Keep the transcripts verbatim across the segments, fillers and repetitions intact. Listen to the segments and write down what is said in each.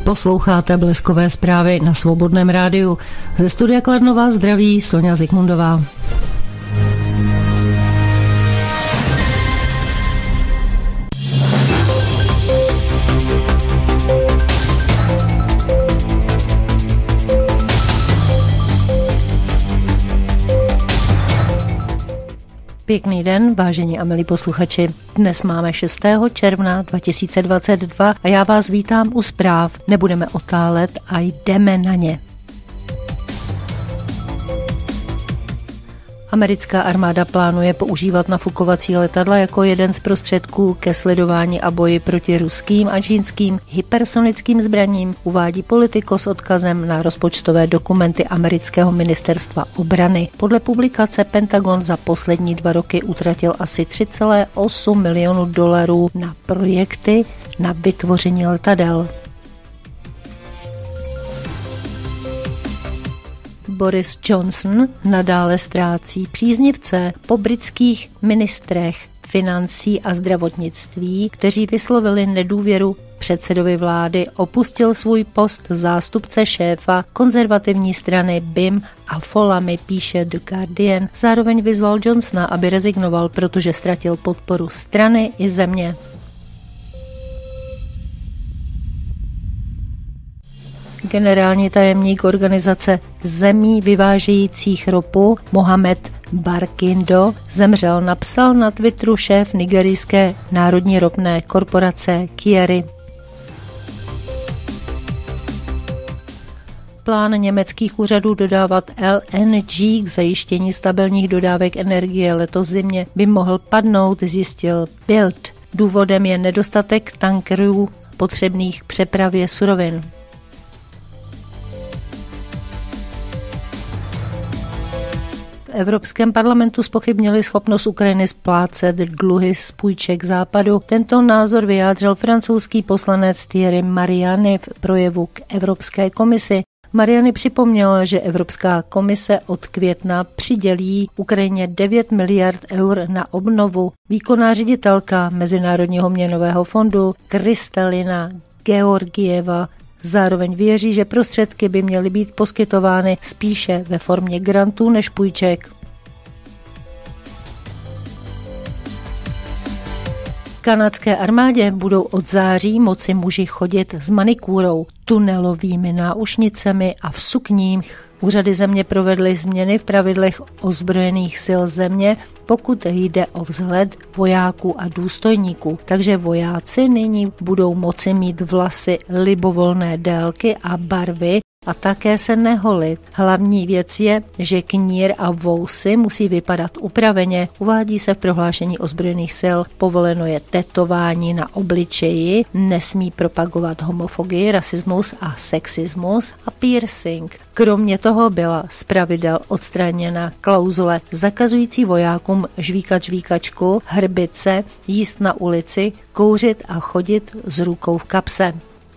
Posloucháte Bleskové zprávy na Svobodném rádiu. Ze studia Kladno vás zdraví Soňa Zikmundová. Pěkný den, vážení a milí posluchači. Dnes máme šestého června dva tisíce dvacet dva a já vás vítám u zpráv. Nebudeme otálet a jdeme na ně. Americká armáda plánuje používat nafukovací letadla jako jeden z prostředků ke sledování a boji proti ruským a čínským hypersonickým zbraním, uvádí Politico s odkazem na rozpočtové dokumenty amerického ministerstva obrany. Podle publikace Pentagon za poslední dva roky utratil asi tři celé osm milionu dolarů na projekty na vytvoření letadel. Boris Johnson nadále ztrácí příznivce po britských ministrech financí a zdravotnictví, kteří vyslovili nedůvěru předsedovi vlády, opustil svůj post zástupce šéfa konzervativní strany B I M a Folami, píše The Guardian. Zároveň vyzval Johnsona, aby rezignoval, protože ztratil podporu strany i země. Generální tajemník organizace zemí vyvážejících ropu Mohamed Barkindo zemřel, napsal na Twitteru šéf nigerijské národní ropné korporace Kieri. Plán německých úřadů dodávat L N G k zajištění stabilních dodávek energie letos zimě by mohl padnout, zjistil Bild. Důvodem je nedostatek tankerů potřebných k přepravě surovin. V Evropském parlamentu zpochybnili schopnost Ukrajiny splácet dluhy z půjček západu. Tento názor vyjádřil francouzský poslanec Thierry Mariani v projevu k Evropské komisi. Mariani připomněl, že Evropská komise od května přidělí Ukrajině devět miliard eur na obnovu. Výkonná ředitelka Mezinárodního měnového fondu Kristalina Georgieva zároveň věří, že prostředky by měly být poskytovány spíše ve formě grantů než půjček. V kanadské armádě budou od září moci muži chodit s manikúrou, tunelovými náušnicemi a v sukních. Úřady země provedly změny v pravidlech ozbrojených sil země, pokud jde o vzhled vojáků a důstojníků. Takže vojáci nyní budou moci mít vlasy libovolné délky a barvy a také se neholit. Hlavní věc je, že knír a vousy musí vypadat upraveně. Uvádí se v prohlášení ozbrojených sil. Povoleno je tetování na obličeji, nesmí propagovat homofogii, rasismus a sexismus a piercing. Kromě toho byla z pravidel odstraněna klauzule zakazující vojákům žvíkat žvíkačku, hrbit se, jíst na ulici, kouřit a chodit s rukou v kapse.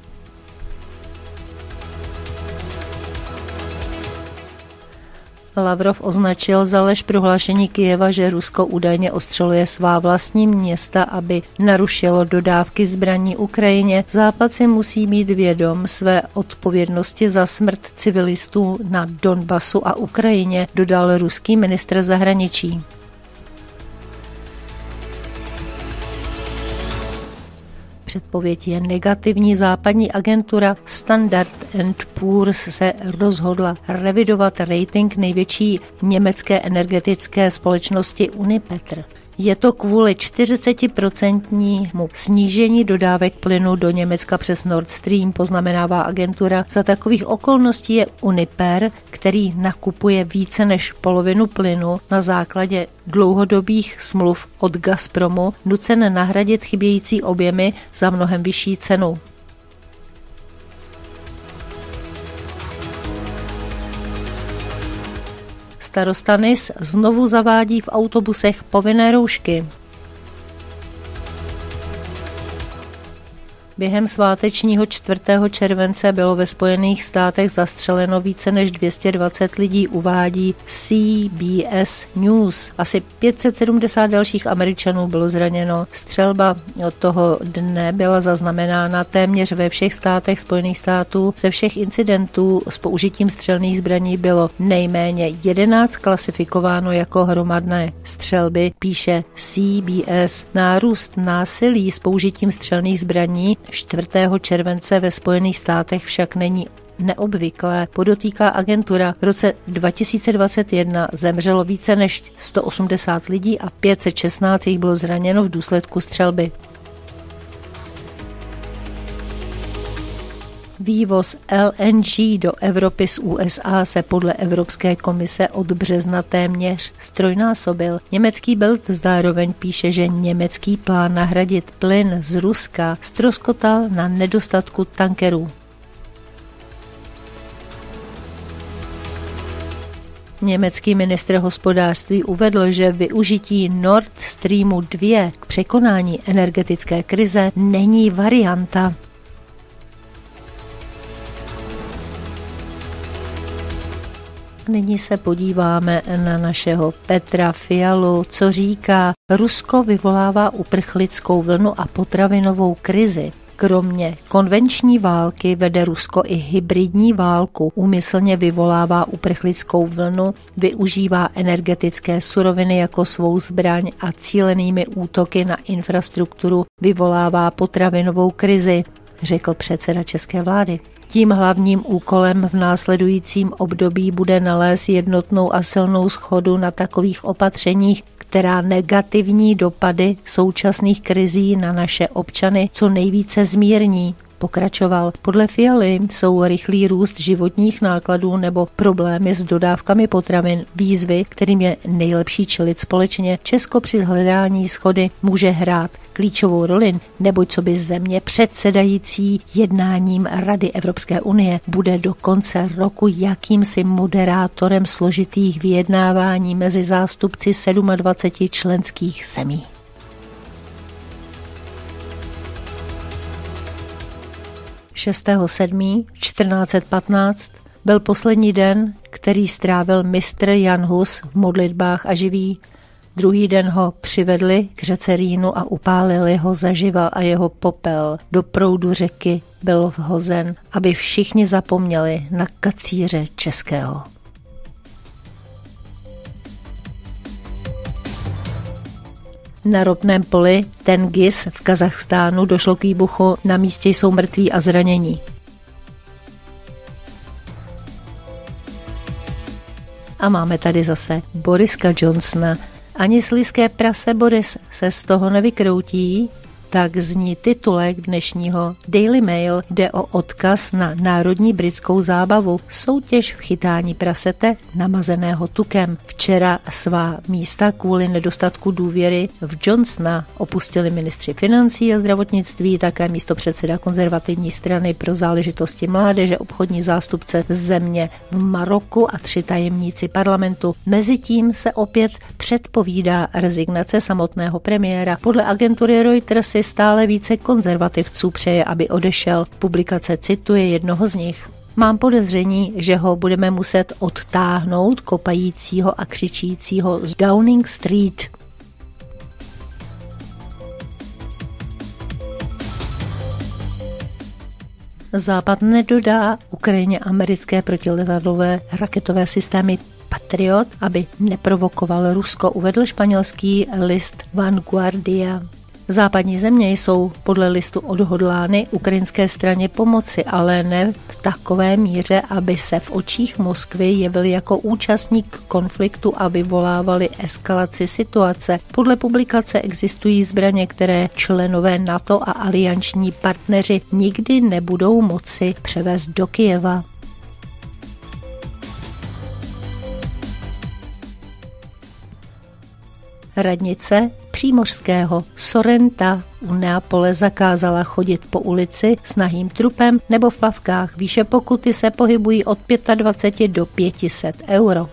Lavrov označil za lež prohlášení Kyjeva, že Rusko údajně ostřeluje svá vlastní města, aby narušilo dodávky zbraní Ukrajině. Západ si musí mít vědom své odpovědnosti za smrt civilistů na Donbasu a Ukrajině, dodal ruský ministr zahraničí. Předpověď je negativní. Západní agentura Standard and Poor's se rozhodla revidovat rating největší německé energetické společnosti Unipetrol. Je to kvůli čtyřicetiprocentnímu snížení dodávek plynu do Německa přes Nord Stream, poznamenává agentura. Za takových okolností je Uniper, který nakupuje více než polovinu plynu na základě dlouhodobých smluv od Gazpromu, nucen nahradit chybějící objemy za mnohem vyšší cenu. Starosta Nys znovu zavádí v autobusech povinné roušky. Během svátečního čtvrtého července bylo ve Spojených státech zastřeleno více než dvě stě dvacet lidí, uvádí C B S News. Asi pět set sedmdesát dalších Američanů bylo zraněno. Střelba od toho dne byla zaznamenána téměř ve všech státech Spojených států. Ze všech incidentů s použitím střelných zbraní bylo nejméně jedenáct klasifikováno jako hromadné střelby, píše C B S. Nárůst násilí s použitím střelných zbraní čtvrtého července ve Spojených státech však není neobvyklé, podotýká agentura. V roce dva tisíce dvacet jedna zemřelo více než sto osmdesát lidí a pět set šestnáct jich bylo zraněno v důsledku střelby. Vývoz L N G do Evropy z U S A se podle Evropské komise od března téměř ztrojnásobil. Německý Bild zároveň píše, že německý plán nahradit plyn z Ruska ztroskotal na nedostatku tankerů. Německý ministr hospodářství uvedl, že využití Nord Streamu dva k překonání energetické krize není varianta. Nyní se podíváme na našeho Petra Fialu, co říká: Rusko vyvolává uprchlickou vlnu a potravinovou krizi. Kromě konvenční války vede Rusko i hybridní válku, úmyslně vyvolává uprchlickou vlnu, využívá energetické suroviny jako svou zbraň a cílenými útoky na infrastrukturu vyvolává potravinovou krizi, řekl předseda české vlády. Tím hlavním úkolem v následujícím období bude nalézt jednotnou a silnou shodu na takových opatřeních, která negativní dopady současných krizí na naše občany co nejvíce zmírní. Pokračoval. Podle Fialy jsou rychlý růst životních nákladů nebo problémy s dodávkami potravin výzvy, kterým je nejlepší čelit společně. Česko při hledání shody může hrát klíčovou roli, neboť co by země předsedající jednáním Rady Evropské unie bude do konce roku jakýmsi moderátorem složitých vyjednávání mezi zástupci dvaceti sedmi členských zemí. šestého sedmého čtrnáct set patnáct byl poslední den, který strávil mistr Jan Hus v modlitbách a živí. Druhý den ho přivedli k řece Rýnu a upálili ho zaživa a jeho popel do proudu řeky byl vhozen, aby všichni zapomněli na kacíře českého. Na ropném poli Tengiz v Kazachstánu došlo k výbuchu, na místě jsou mrtví a zranění. A máme tady zase Boriska Johnsona. Ani slizké prase Boris se z toho nevykroutí, tak zní titulek dnešního Daily Mail. Jde o odkaz na národní britskou zábavu, soutěž v chytání prasete namazeného tukem. Včera svá místa kvůli nedostatku důvěry v Johnsona opustili ministři financí a zdravotnictví, také místopředseda konzervativní strany pro záležitosti mládeže, obchodní zástupce země v Maroku a tři tajemníci parlamentu. Mezitím se opět předpovídá rezignace samotného premiéra. Podle agentury Reuters stále více konzervativců přeje, aby odešel. Publikace cituje jednoho z nich. Mám podezření, že ho budeme muset odtáhnout kopajícího a křičícího z Downing Street. Západ nedodá Ukrajině americké protiletadlové raketové systémy Patriot, aby neprovokoval Rusko, uvedl španělský list Vanguardia. Západní země jsou podle listu odhodlány ukrajinské straně pomoci, ale ne v takové míře, aby se v očích Moskvy jevili jako účastník konfliktu a vyvolávali eskalaci situace. Podle publikace existují zbraně, které členové NATO a alianční partneři nikdy nebudou moci převést do Kyjeva. Radnice přímořského Sorrenta u Neapole zakázala chodit po ulici s nahým trupem nebo v plavkách. Výše pokuty se pohybují od dvacet pět do pět set euro.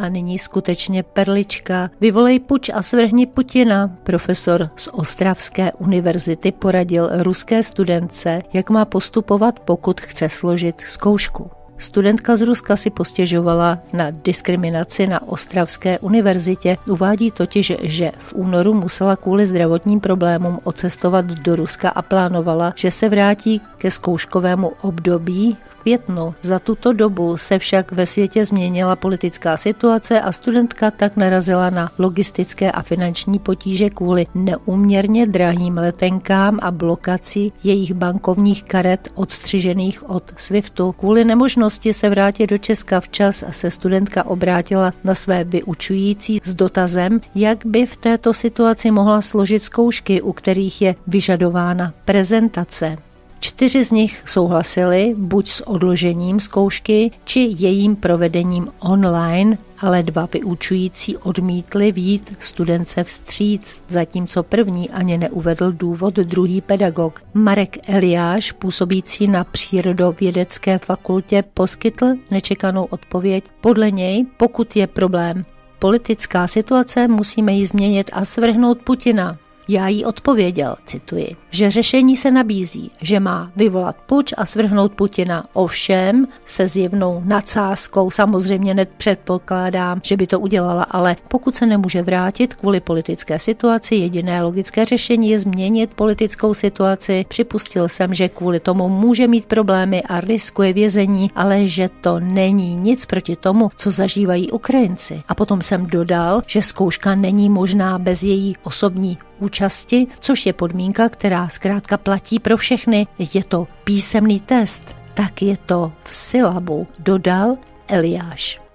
a nyní skutečně perlička. Vyvolej puč a svrhni Putina. Profesor z Ostravské univerzity poradil ruské studentce, jak má postupovat, pokud chce složit zkoušku. Studentka z Ruska si postěžovala na diskriminaci na Ostravské univerzitě. Uvádí totiž, že v únoru musela kvůli zdravotním problémům odcestovat do Ruska a plánovala, že se vrátí ke zkouškovému období v květnu. Za tuto dobu se však ve světě změnila politická situace a studentka tak narazila na logistické a finanční potíže kvůli neúměrně drahým letenkám a blokaci jejich bankovních karet odstřižených od Swiftu. Kvůli nemožnosti se vrátit do Česka včas se studentka obrátila na své vyučující s dotazem, jak by v této situaci mohla složit zkoušky, u kterých je vyžadována prezentace. Čtyři z nich souhlasili buď s odložením zkoušky, či jejím provedením online, ale dva vyučující odmítli vyjít studence vstříc, zatímco první ani neuvedl důvod druhý pedagog. Marek Eliáš, působící na Přírodovědecké fakultě, poskytl nečekanou odpověď. Podle něj, pokud je problém politická situace, musíme ji změnit a svrhnout Putina. Já jí odpověděl, cituji, že řešení se nabízí, že má vyvolat puč a svrhnout Putina. Ovšem se zjevnou nadsázkou, samozřejmě nepředpokládám, že by to udělala, ale pokud se nemůže vrátit kvůli politické situaci, jediné logické řešení je změnit politickou situaci. Připustil jsem, že kvůli tomu může mít problémy a riskuje vězení, ale že to není nic proti tomu, co zažívají Ukrajinci. A potom jsem dodal, že zkouška není možná bez její osobní účasti, což je podmínka, která zkrátka platí pro všechny. Je to písemný test, tak je to v syllabu, dodal Eliáš.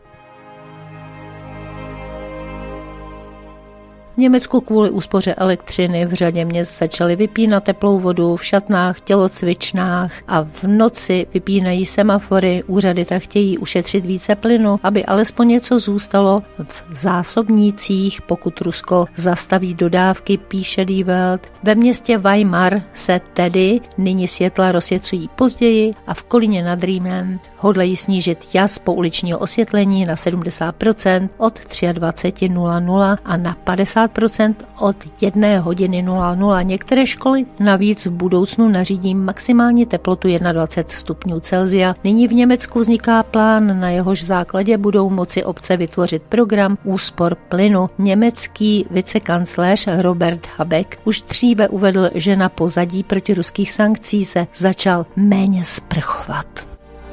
V Německu kvůli úspoře elektřiny v řadě měst začaly vypínat teplou vodu v šatnách, tělocvičnách a v noci vypínají semafory. Úřady tak chtějí ušetřit více plynu, aby alespoň něco zůstalo v zásobnících, pokud Rusko zastaví dodávky, píše Die Welt. Ve městě Weimar se tedy nyní světla rozsvěcují později a v Kolíně nad Rýnem hodlají snížit jas pouličního osvětlení na sedmdesát procent od dvacet tři nula nula a na padesát procent od jedné hodiny nula nula. Některé školy navíc v budoucnu nařídí maximální teplotu dvacet jedna stupňů Celsia. Nyní v Německu vzniká plán, na jehož základě budou moci obce vytvořit program úspor plynu. Německý vicekancléř Robert Habeck už dříve uvedl, že na pozadí protiruských sankcí se začal méně sprchovat.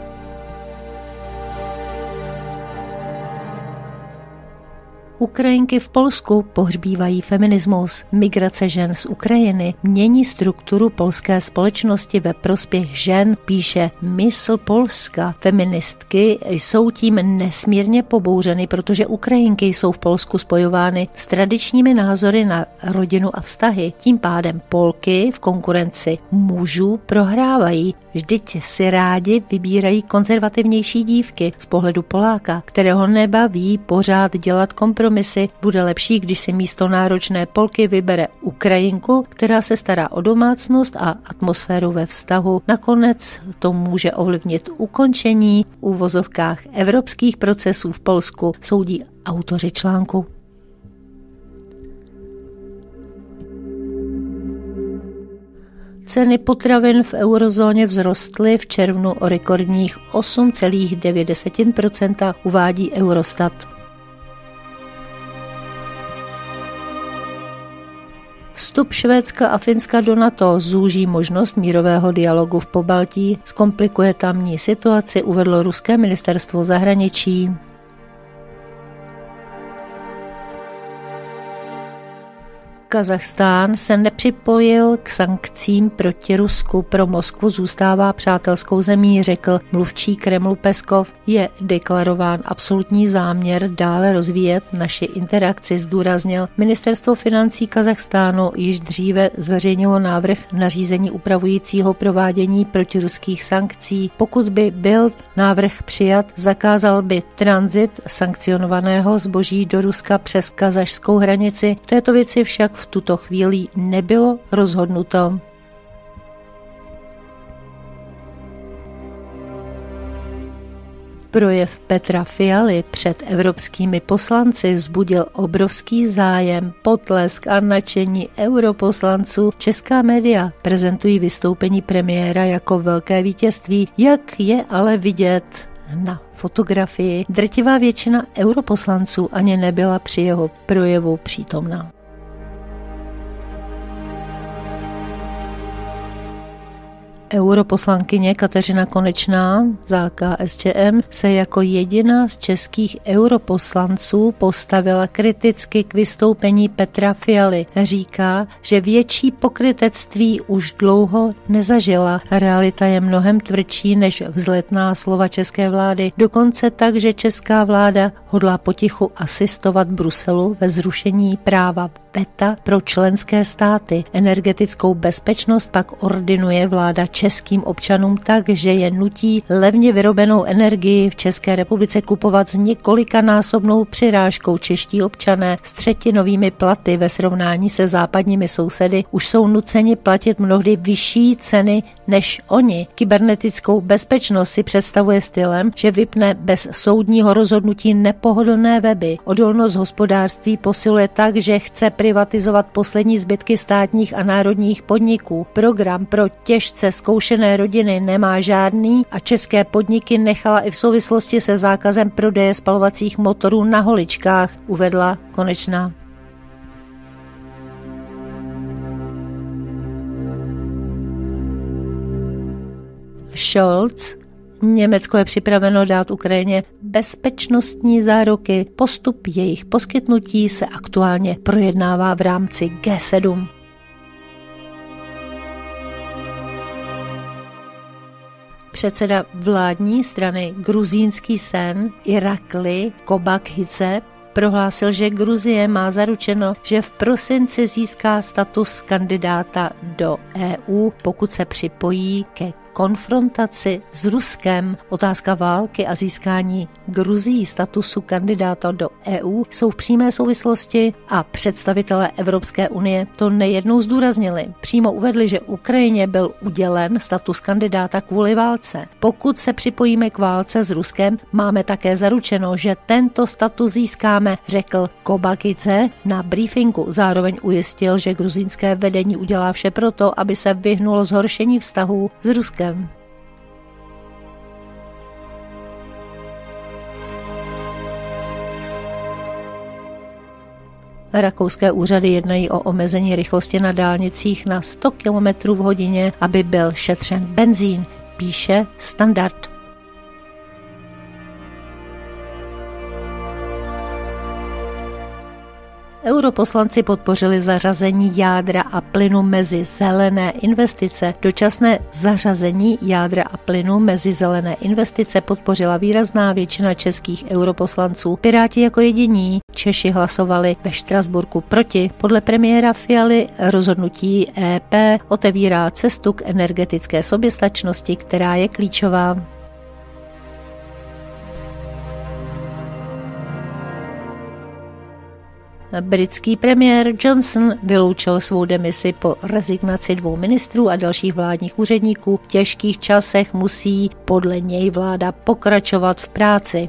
Ukrajinky v Polsku pohřbívají feminismus. Migrace žen z Ukrajiny mění strukturu polské společnosti ve prospěch žen, píše Mysl Polska. Feministky jsou tím nesmírně pobouřeny, protože Ukrajinky jsou v Polsku spojovány s tradičními názory na rodinu a vztahy. Tím pádem Polky v konkurenci mužů prohrávají. Vždyť si rádi vybírají konzervativnější dívky z pohledu Poláka, kterého nebaví pořád dělat kompromisy. Bude lepší, když si místo náročné Polky vybere Ukrajinku, která se stará o domácnost a atmosféru ve vztahu. Nakonec to může ovlivnit ukončení v úvozovkách evropských procesů v Polsku, soudí autoři článku. Ceny potravin v eurozóně vzrostly v červnu o rekordních osm celá devět procenta, uvádí Eurostat. Vstup Švédska a Finska do NATO zúží možnost mírového dialogu v Pobaltí, zkomplikuje tamní situaci, uvedlo ruské ministerstvo zahraničí. Kazachstán se nepřipojil k sankcím proti Rusku. Pro Moskvu zůstává přátelskou zemí, řekl mluvčí Kremlu Peskov. Je deklarován absolutní záměr dále rozvíjet naši interakci, zdůraznil. Ministerstvo financí Kazachstánu již dříve zveřejnilo návrh nařízení upravujícího provádění protiruských sankcí. Pokud by byl návrh přijat, zakázal by tranzit sankcionovaného zboží do Ruska přes kazašskou hranici. V této věci však v tuto chvíli nebylo rozhodnuto. Projev Petra Fialy před evropskými poslanci vzbudil obrovský zájem, potlesk a nadšení europoslanců. Česká média prezentují vystoupení premiéra jako velké vítězství, jak je ale vidět na fotografii. Drtivá většina europoslanců ani nebyla při jeho projevu přítomná. Europoslankyně Kateřina Konečná za K S Č M se jako jediná z českých europoslanců postavila kriticky k vystoupení Petra Fialy. Říká, že větší pokrytectví už dlouho nezažila. Realita je mnohem tvrdší než vzletná slova české vlády. Dokonce tak, že česká vláda hodlá potichu asistovat Bruselu ve zrušení práva veta pro členské státy. Energetickou bezpečnost pak ordinuje vláda českým občanům tak, že je nutí levně vyrobenou energii v České republice kupovat s několikanásobnou přirážkou. Čeští občané s třetinovými platy ve srovnání se západními sousedy už jsou nuceni platit mnohdy vyšší ceny než oni. Kybernetickou bezpečnost si představuje stylem, že vypne bez soudního rozhodnutí nepohodlné weby. Odolnost hospodářství posiluje tak, že chce privatizovat poslední zbytky státních a národních podniků. Program pro těžce zkoušené rodiny nemá žádný a české podniky nechala i v souvislosti se zákazem prodeje spalovacích motorů na holičkách, uvedla Konečná. Scholz: Německo je připraveno dát Ukrajině bezpečnostní záruky. Postup jejich poskytnutí se aktuálně projednává v rámci G sedm. Předseda vládní strany Gruzínský sen Irakli Kobakhidze prohlásil, že Gruzie má zaručeno, že v prosinci získá status kandidáta do E U, pokud se připojí ke konfrontaci s Ruskem. Otázka války a získání Gruzií statusu kandidáta do E U jsou v přímé souvislosti a představitelé Evropské unie to nejednou zdůraznili. Přímo uvedli, že Ukrajině byl udělen status kandidáta kvůli válce. Pokud se připojíme k válce s Ruskem, máme také zaručeno, že tento status získáme, řekl Kobakhidze na briefingu. Zároveň ujistil, že gruzínské vedení udělá vše proto, aby se vyhnulo zhoršení vztahů s Ruskem. Rakouské úřady jednají o omezení rychlosti na dálnicích na sto kilometrů v hodině, aby byl šetřen benzín, píše Standard. Europoslanci podpořili zařazení jádra a plynu mezi zelené investice. Dočasné zařazení jádra a plynu mezi zelené investice podpořila výrazná většina českých europoslanců. Piráti jako jediní. Češi hlasovali ve Štrasburku proti. Podle premiéra Fialy rozhodnutí E P otevírá cestu k energetické soběstačnosti, která je klíčová. Britský premiér Johnson vyloučil svou demisi po rezignaci dvou ministrů a dalších vládních úředníků. V těžkých časech musí podle něj vláda pokračovat v práci.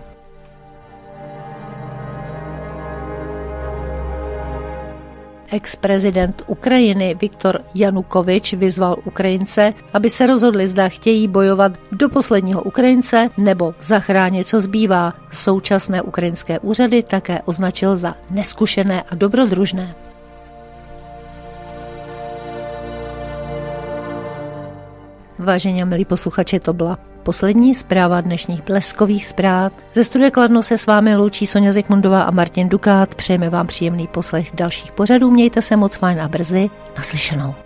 Ex-prezident Ukrajiny Viktor Janukovič vyzval Ukrajince, aby se rozhodli, zda chtějí bojovat do posledního Ukrajince nebo zachránit, co zbývá. Současné ukrajinské úřady také označil za neskušené a dobrodružné. Vážení a milí posluchači, to byla poslední zpráva dnešních bleskových zpráv. Ze studia Kladno se s vámi loučí Soňa Zikmundová a Martin Dukát. Přejeme vám příjemný poslech dalších pořadů. Mějte se moc fajn a brzy naslyšenou.